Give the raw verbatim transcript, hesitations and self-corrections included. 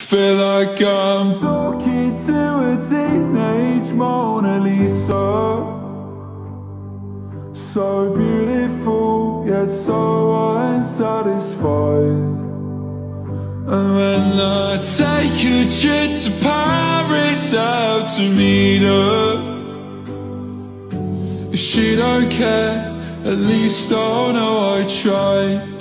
feel like I'm talking to a teenage Monalisa. So beautiful, yet so unsatisfied. And when I take a trip to Paris out to meet her, if she don't care, at least I know I tried.